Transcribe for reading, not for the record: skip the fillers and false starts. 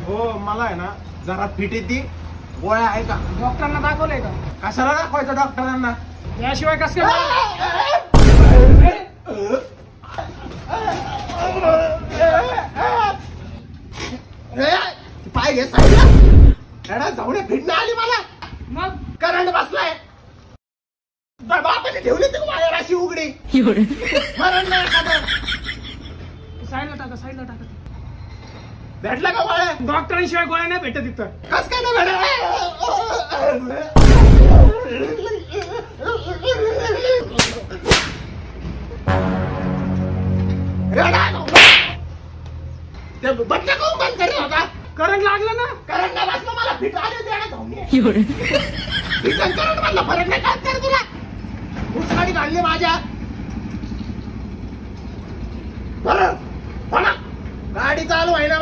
हो मला आहे ना जरा फिट येते. गोळ्या आहे का? डॉक्टरांना दाखवलंय का? कशाला दाखवायचं डॉक्टरांना? याशिवाय कसं काय? पाय घे साईडला. जाऊन फिट आली मला. मग करंट बसलाय. बापाने ठेवली ती वायर अशी उघडी. मरण नाही एखादं. साईडला टाका. भेटला का वायर? डॉक्टरांशिवाय गोळ्या नाही भेटत इथं. कस काय नाही भेटत? ते बटन काऊन बंद करेल होता? करंट लागलं ना. करंट नाही बसलं मला. फिट आली होती. फिट आणि करंट मधला फरक नाही काय कर तुला? उसकाडी काढली माझ्या. बरं गाडी चालू आहे ना.